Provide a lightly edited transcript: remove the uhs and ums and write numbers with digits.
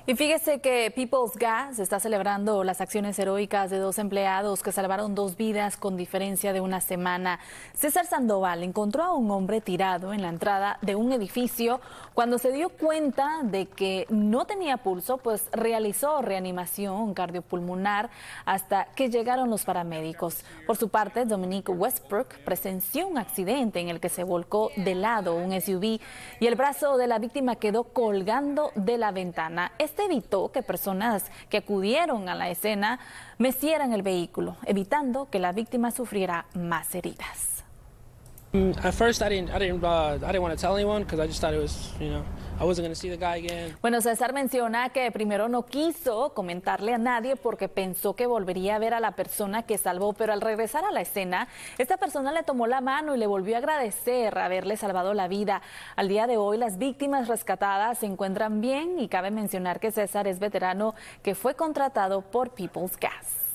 Y fíjese que People's Gas está celebrando las acciones heroicas de dos empleados que salvaron dos vidas con diferencia de una semana. César Sandoval encontró a un hombre tirado en la entrada de un edificio. Cuando se dio cuenta de que no tenía pulso, pues realizó reanimación cardiopulmonar hasta que llegaron los paramédicos. Por su parte, Dominique Westbrook presenció un accidente en el que se volcó de lado un SUV y el brazo de la víctima quedó colgando de la ventana. Este evitó que personas que acudieron a la escena mecieran el vehículo, evitando que la víctima sufriera más heridas. At first, I didn't want to tell anyone because I just thought it was, I wasn't going to see the guy again. Bueno, César menciona que primero no quiso comentarle a nadie porque pensó que volvería a ver a la persona que salvó, pero al regresar a la escena, esta persona le tomó la mano y le volvió a agradecer haberle salvado la vida. Al día de hoy, las víctimas rescatadas se encuentran bien y cabe mencionar que César es veterano que fue contratado por People's Gas.